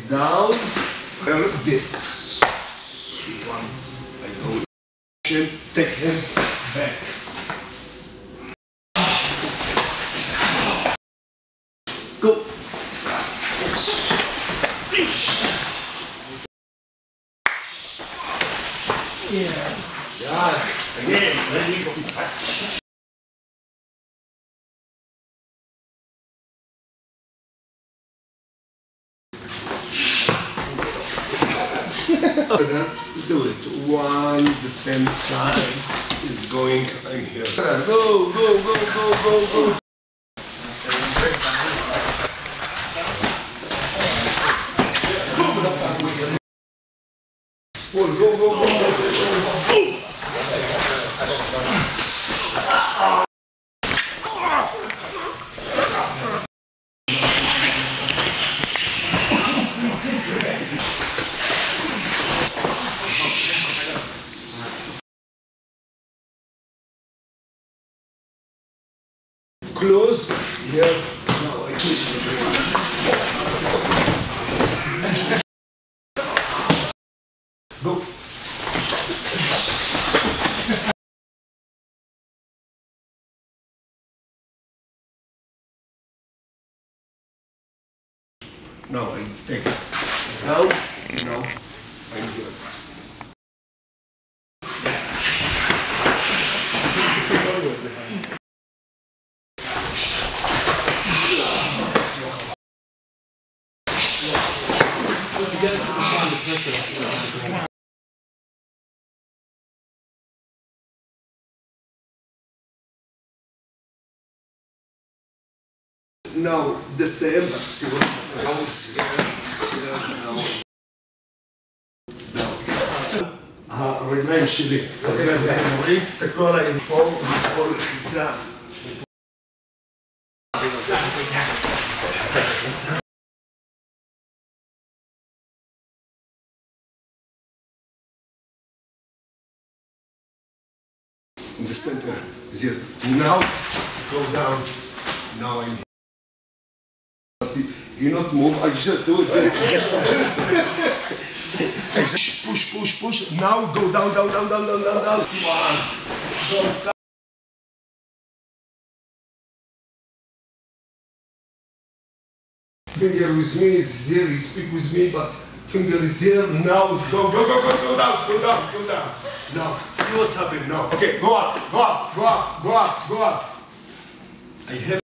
down, this one, I go, take him back. Go. Yeah. Again, release it. Let's do it. One, the same time is going in here. Go, go, go, go, go, go. Go, go, go, go, go. Close here. No, I can't. Go. No, I take it. Now, no, I'm good. Now the same, but see what's happening. Now it's here, now. רגליים שלי. מוריץ את הכל עם פה, וכל חיצה. In the center, zero. Now, go down. Now I'm. You not move, I just do it this. I just push, push, push. Now go down, down, down, down, down, down, down. One. Go down. Finger with me is here, you speak with me, but finger is here. Now it's go, go, go, go, go down, go down, go down. Now, see what's happening now. Okay, go up, go up, go up, go up, go up. I have.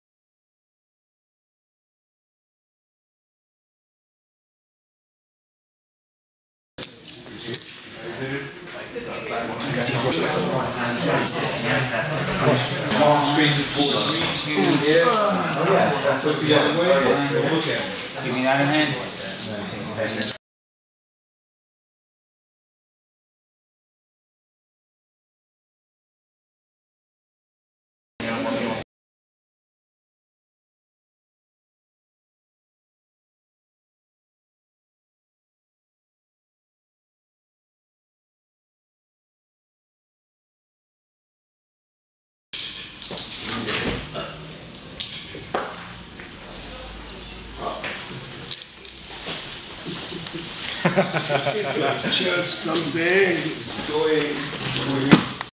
Give me that in hand. Church, something is going.